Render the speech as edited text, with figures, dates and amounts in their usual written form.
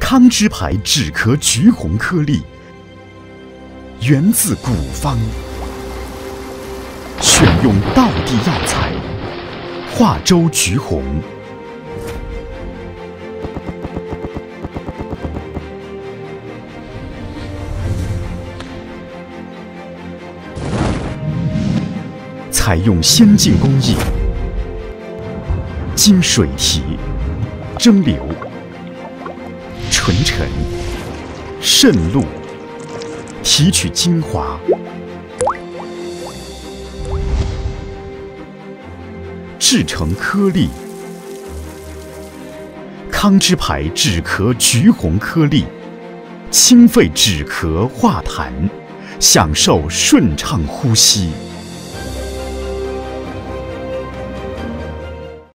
康芝牌止咳橘红颗粒，源自古方，选用道地药材，化州橘红。采用先进工艺，经水提、蒸馏、纯陈、渗露，提取精华，制成颗粒。康芝牌止咳橘红颗粒，清肺止咳化痰，享受顺畅呼吸。